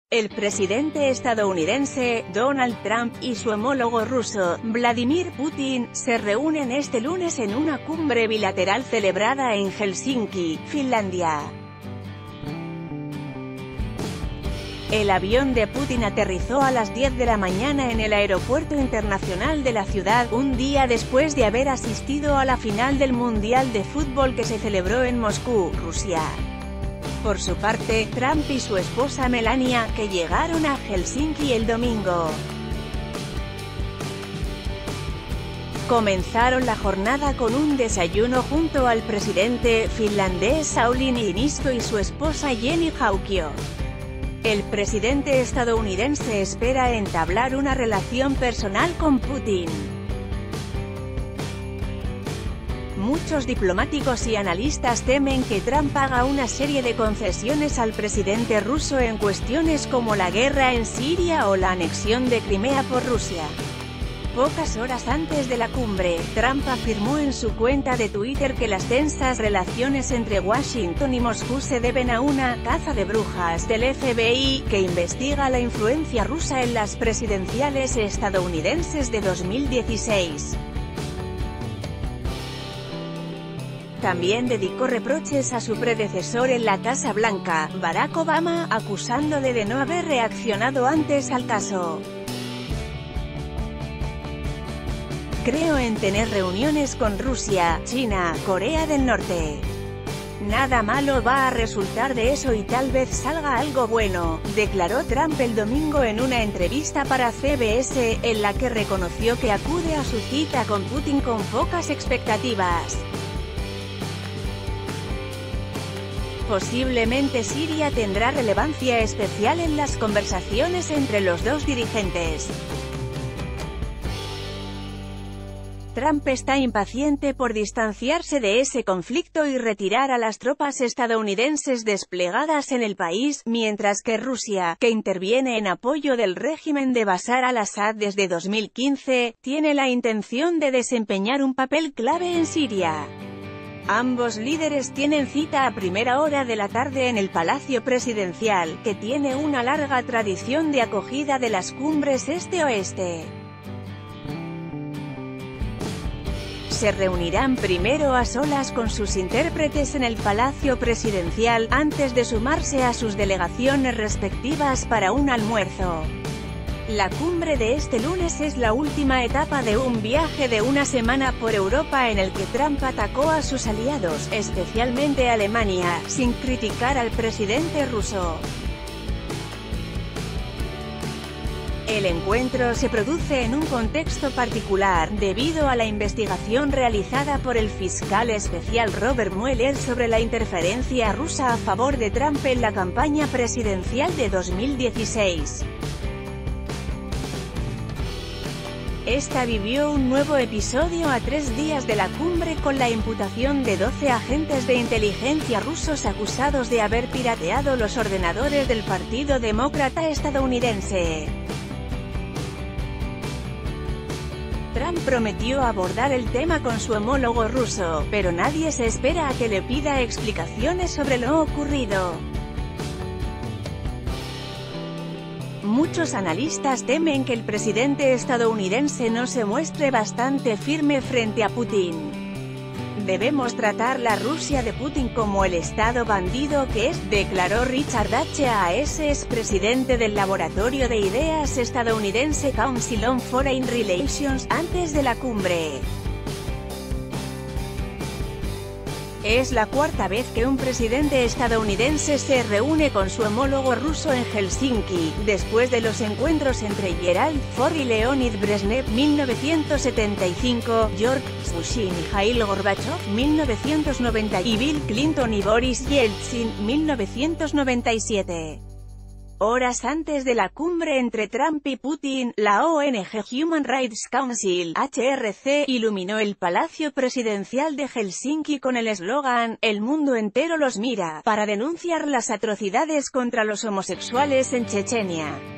El presidente estadounidense, Donald Trump, y su homólogo ruso, Vladimir Putin, se reúnen este lunes en una cumbre bilateral celebrada en Helsinki, Finlandia. El avión de Putin aterrizó a las 10 de la mañana en el aeropuerto internacional de la ciudad, un día después de haber asistido a la final del Mundial de Fútbol que se celebró en Moscú, Rusia. Por su parte, Trump y su esposa Melania, que llegaron a Helsinki el domingo, comenzaron la jornada con un desayuno junto al presidente finlandés Sauli Niinisto y su esposa Jenny Haukiö. El presidente estadounidense espera entablar una relación personal con Putin. Muchos diplomáticos y analistas temen que Trump haga una serie de concesiones al presidente ruso en cuestiones como la guerra en Siria o la anexión de Crimea por Rusia. Pocas horas antes de la cumbre, Trump afirmó en su cuenta de Twitter que las tensas relaciones entre Washington y Moscú se deben a una «caza de brujas» del FBI, que investiga la influencia rusa en las presidenciales estadounidenses de 2016. También dedicó reproches a su predecesor en la Casa Blanca, Barack Obama, acusándole de no haber reaccionado antes al caso. Creo en tener reuniones con Rusia, China, Corea del Norte. Nada malo va a resultar de eso y tal vez salga algo bueno, declaró Trump el domingo en una entrevista para CBS, en la que reconoció que acude a su cita con Putin con pocas expectativas. Posiblemente Siria tendrá relevancia especial en las conversaciones entre los dos dirigentes. Trump está impaciente por distanciarse de ese conflicto y retirar a las tropas estadounidenses desplegadas en el país, mientras que Rusia, que interviene en apoyo del régimen de Bashar al-Assad desde 2015, tiene la intención de desempeñar un papel clave en Siria. Ambos líderes tienen cita a primera hora de la tarde en el Palacio Presidencial, que tiene una larga tradición de acogida de las cumbres este-oeste. Se reunirán primero a solas con sus intérpretes en el Palacio Presidencial, antes de sumarse a sus delegaciones respectivas para un almuerzo. La cumbre de este lunes es la última etapa de un viaje de una semana por Europa en el que Trump atacó a sus aliados, especialmente a Alemania, sin criticar al presidente ruso. El encuentro se produce en un contexto particular, debido a la investigación realizada por el fiscal especial Robert Mueller sobre la interferencia rusa a favor de Trump en la campaña presidencial de 2016. Esta vivió un nuevo episodio a 3 días de la cumbre con la imputación de 12 agentes de inteligencia rusos acusados de haber pirateado los ordenadores del Partido Demócrata estadounidense. Trump prometió abordar el tema con su homólogo ruso, pero nadie se espera a que le pida explicaciones sobre lo ocurrido. Muchos analistas temen que el presidente estadounidense no se muestre bastante firme frente a Putin. Debemos tratar la Rusia de Putin como el Estado bandido que es, declaró Richard H. Hayes, expresidente del laboratorio de ideas estadounidense Council on Foreign Relations, antes de la cumbre. Es la cuarta vez que un presidente estadounidense se reúne con su homólogo ruso en Helsinki, después de los encuentros entre Gerald Ford y Leonid Brezhnev, 1975, George Bush y Mikhail Gorbachev, 1990, y Bill Clinton y Boris Yeltsin, 1997. Horas antes de la cumbre entre Trump y Putin, la ONG Human Rights Council, HRC, iluminó el Palacio Presidencial de Helsinki con el eslogan «El mundo entero los mira», para denunciar las atrocidades contra los homosexuales en Chechenia.